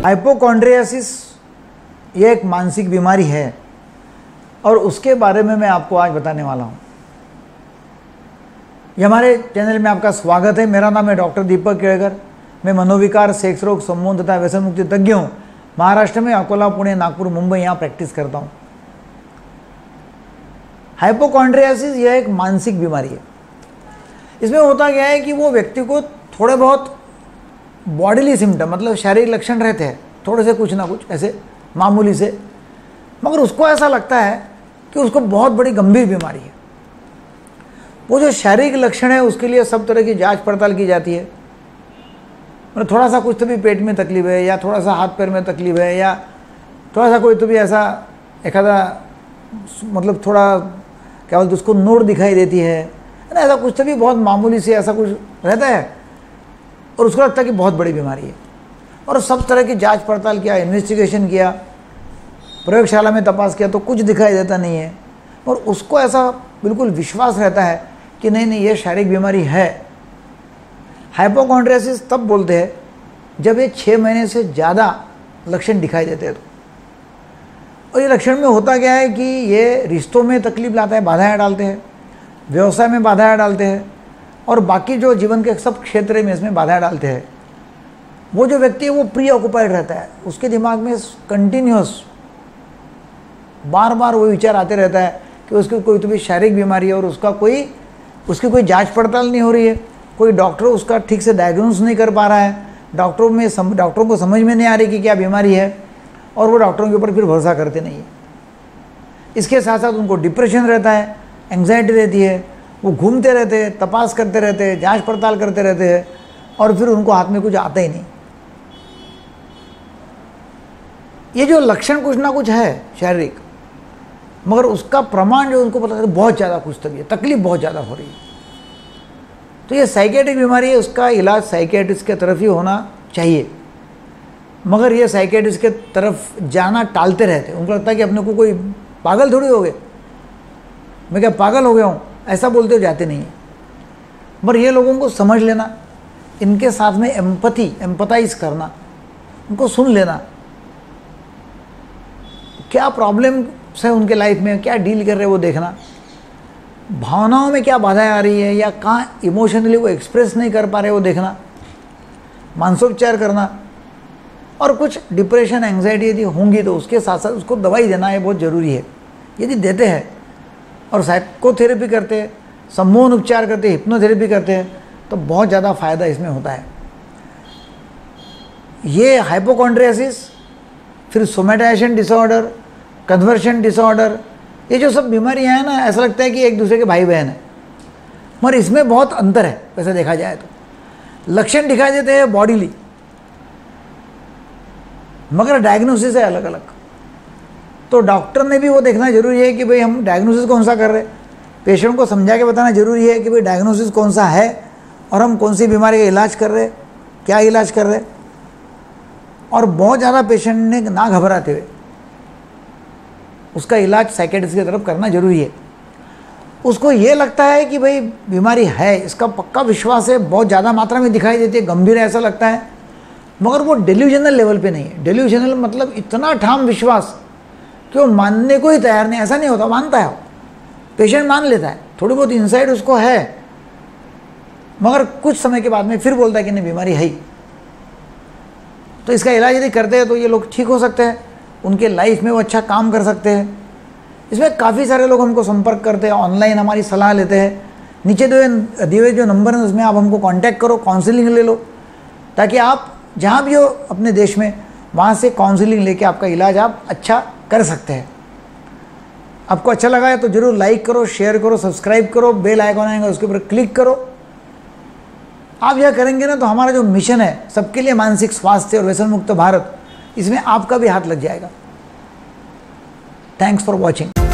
Hypochondriasis ये एक मानसिक बीमारी है और उसके बारे में मैं आपको आज बताने वाला हूँ। ये हमारे चैनल में आपका स्वागत है। मेरा नाम है डॉक्टर दीपक केळकर। मैं मनोविकार, सेक्स रोग, सम्मोहन तथा व्यसन मुक्ति तज्ञ हूँ। महाराष्ट्र में अकोला, पुणे, नागपुर, मुंबई यहाँ प्रैक्टिस करता हूँ। हाइपोकॉन्ड्रियासिस यह एक मानसिक बीमारी है। इसमें होता क्या है कि वो व्यक्ति को थोड़े बहुत बॉडीली सिम्टम मतलब शारीरिक लक्षण रहते हैं, थोड़े से कुछ ना कुछ ऐसे मामूली से, मगर उसको ऐसा लगता है कि उसको बहुत बड़ी गंभीर बीमारी है। वो जो शारीरिक लक्षण है उसके लिए सब तरह की जांच पड़ताल की जाती है। मतलब थोड़ा सा कुछ तो भी पेट में तकलीफ है, या थोड़ा सा हाथ पैर में तकलीफ है, या थोड़ा सा कोई तो भी ऐसा एखादा मतलब थोड़ा क्या बोलते उसको नोट दिखाई देती है ना, ऐसा कुछ तो भी बहुत मामूली से ऐसा कुछ रहता है और उसको लगता है कि बहुत बड़ी बीमारी है। और सब तरह की जांच पड़ताल किया, इन्वेस्टिगेशन किया, प्रयोगशाला में तपास किया तो कुछ दिखाई देता नहीं है। और उसको ऐसा बिल्कुल विश्वास रहता है कि नहीं नहीं ये शारीरिक बीमारी है। हाइपोकॉन्ड्रियासिस तब बोलते हैं जब ये 6 महीने से ज़्यादा लक्षण दिखाई देते हैं। और ये लक्षण में होता क्या है कि ये रिश्तों में तकलीफ लाता है, बाधाएं डालते हैं, व्यवसाय में बाधाएं डालते हैं और बाकी जो जीवन के सब क्षेत्र में इसमें बाधाएं डालते हैं। वो जो व्यक्ति है वो प्री ऑक्युपाइड रहता है, उसके दिमाग में कंटिन्यूस बार बार वो विचार आते रहता है कि उसकी कोई तो भी शारीरिक बीमारी है और उसकी कोई जांच पड़ताल नहीं हो रही है, कोई डॉक्टर उसका ठीक से डायग्नोस नहीं कर पा रहा है, डॉक्टरों को समझ में नहीं आ रही कि क्या बीमारी है और वो डॉक्टरों के ऊपर फिर भरोसा करते नहीं है। इसके साथ साथ उनको डिप्रेशन रहता है, एंग्जाइटी रहती है, वो घूमते रहते हैं, तपास करते रहते हैं, जांच पड़ताल करते रहते हैं और फिर उनको हाथ में कुछ आता ही नहीं। ये जो लक्षण कुछ ना कुछ है शारीरिक, मगर उसका प्रमाण जो उनको पता है बहुत ज़्यादा कुछ तकलीफ बहुत ज़्यादा हो रही है। तो ये साइकेट्रिक बीमारी है, उसका इलाज साइकेट्रिस्ट के तरफ ही होना चाहिए। मगर ये साइकेट्रिस्ट के तरफ जाना टालते रहते हैं। उनको लगता है कि अपने को कोई पागल थोड़ी हो गए, मैं क्या पागल हो गया हूँ, ऐसा बोलते हो जाते नहीं है। पर ये लोगों को समझ लेना, इनके साथ में एम्पथाइज करना, उनको सुन लेना, क्या प्रॉब्लम है उनके लाइफ में, क्या डील कर रहे हैं वो देखना, भावनाओं में क्या बाधाएं आ रही है या कहाँ इमोशनली वो एक्सप्रेस नहीं कर पा रहे वो देखना, मानसोपचार करना और कुछ डिप्रेशन एंग्जाइटी यदि होंगी तो उसके साथ साथ उसको दवाई देना ये बहुत ज़रूरी है। यदि देते हैं और साइकोथेरेपी करते हैं, सम्मोहन उपचार करते हैं, हिप्नोथेरेपी करते हैं तो बहुत ज़्यादा फायदा इसमें होता है। ये हाइपोकॉन्ड्रियासिस, फिर सोमेटाइजेशन डिसऑर्डर, कन्वर्शन डिसऑर्डर, ये जो सब बीमारियां हैं ना, ऐसा लगता है कि एक दूसरे के भाई बहन हैं, मगर इसमें बहुत अंतर है। वैसे देखा जाए तो लक्षण दिखाई देते हैं बॉडीली, मगर डायग्नोसिस है अलग अलग। तो डॉक्टर ने भी वो देखना जरूरी है कि भाई हम डायग्नोसिस कौन सा कर रहे हैं, पेशेंट को समझा के बताना जरूरी है कि भाई डायग्नोसिस कौन सा है और हम कौन सी बीमारी का इलाज कर रहे हैं, क्या इलाज कर रहे हैं। और बहुत ज़्यादा पेशेंट ने ना घबराते हुए उसका इलाज साइकेट्रिस्ट की तरफ करना जरूरी है। उसको ये लगता है कि भाई बीमारी है, इसका पक्का विश्वास है, बहुत ज़्यादा मात्रा में दिखाई देती है, गंभीर है ऐसा लगता है, मगर वो डेल्यूजनल लेवल पे नहीं है। डेल्यूजनल मतलब इतना ठाम विश्वास कि वो मानने को ही तैयार नहीं, ऐसा नहीं होता, मानता है, पेशेंट मान लेता है, थोड़ी बहुत इंसाइट उसको है, मगर कुछ समय के बाद में फिर बोलता है कि नहीं बीमारी है ही। तो इसका इलाज यदि करते हैं तो ये लोग ठीक हो सकते हैं, उनके लाइफ में वो अच्छा काम कर सकते हैं। इसमें काफ़ी सारे लोग हमको संपर्क करते हैं, ऑनलाइन हमारी सलाह लेते हैं। नीचे दिए हुए जो नंबर हैं उसमें आप हमको कांटेक्ट करो, काउंसलिंग ले लो, ताकि आप जहाँ भी हो अपने देश में वहाँ से काउंसलिंग लेके आपका इलाज आप अच्छा कर सकते हैं। आपको अच्छा लगा है तो ज़रूर लाइक करो, शेयर करो, सब्सक्राइब करो, बेल आइकॉन आएगा उसके ऊपर क्लिक करो। आप यह करेंगे ना तो हमारा जो मिशन है सबके लिए मानसिक स्वास्थ्य और व्यसन मुक्त भारत, इसमें आपका भी हाथ लग जाएगा। Thanks for watching.